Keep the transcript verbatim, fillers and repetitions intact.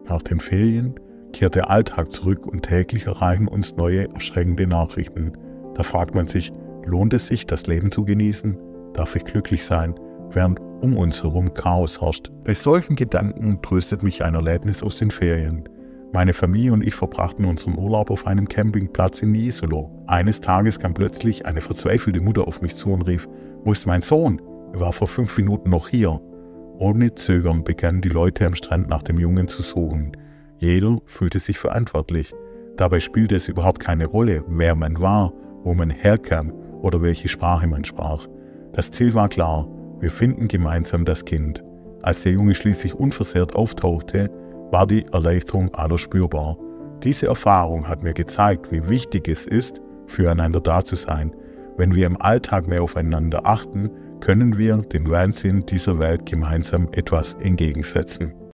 Nach den Ferien kehrt der Alltag zurück und täglich erreichen uns neue, erschreckende Nachrichten. Da fragt man sich, lohnt es sich, das Leben zu genießen? Darf ich glücklich sein, während um uns herum Chaos herrscht? Bei solchen Gedanken tröstet mich ein Erlebnis aus den Ferien. Meine Familie und ich verbrachten unseren Urlaub auf einem Campingplatz in Jesolo. Eines Tages kam plötzlich eine verzweifelte Mutter auf mich zu und rief: Wo ist mein Sohn? Er war vor fünf Minuten noch hier. Ohne Zögern begannen die Leute am Strand nach dem Jungen zu suchen. Jeder fühlte sich verantwortlich. Dabei spielte es überhaupt keine Rolle, wer man war, wo man herkam oder welche Sprache man sprach. Das Ziel war klar: Wir finden gemeinsam das Kind. Als der Junge schließlich unversehrt auftauchte, war die Erleichterung aller spürbar. Diese Erfahrung hat mir gezeigt, wie wichtig es ist, füreinander da zu sein. Wenn wir im Alltag mehr aufeinander achten, können wir dem Wahnsinn dieser Welt gemeinsam etwas entgegensetzen.